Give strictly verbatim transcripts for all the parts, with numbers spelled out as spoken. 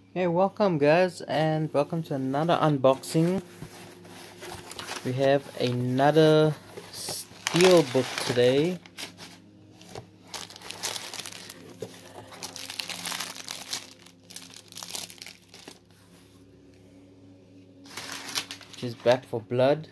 Hey, welcome guys, and welcome to another unboxing. We have another steel book today. Which is Back for Blood.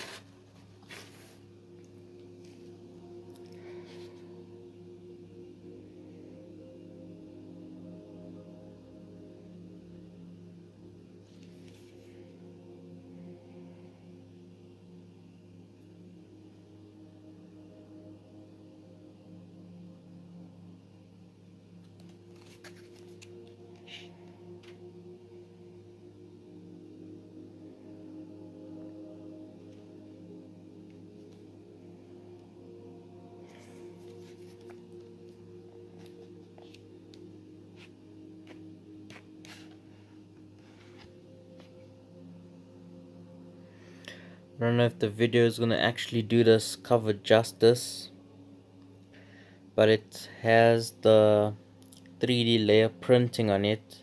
I don't know if the video is gonna actually do this cover justice, but it has the three D layer printing on it.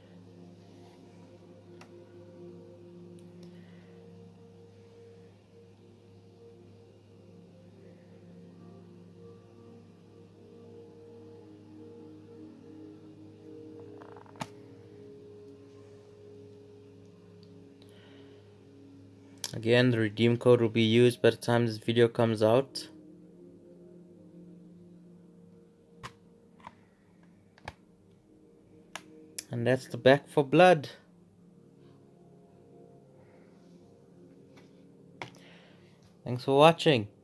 Again, the redeem code will be used by the time this video comes out. And that's the Back for Blood. Thanks for watching.